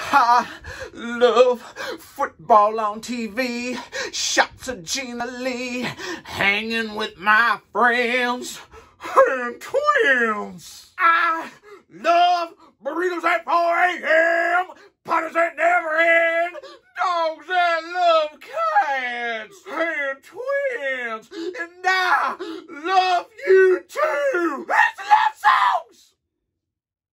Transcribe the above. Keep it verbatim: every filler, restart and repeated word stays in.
I love football on T V, shots of Gina Lee, hanging with my friends and twins. I love burritos at four a m, parties that never end, dogs that love cats and twins, and I love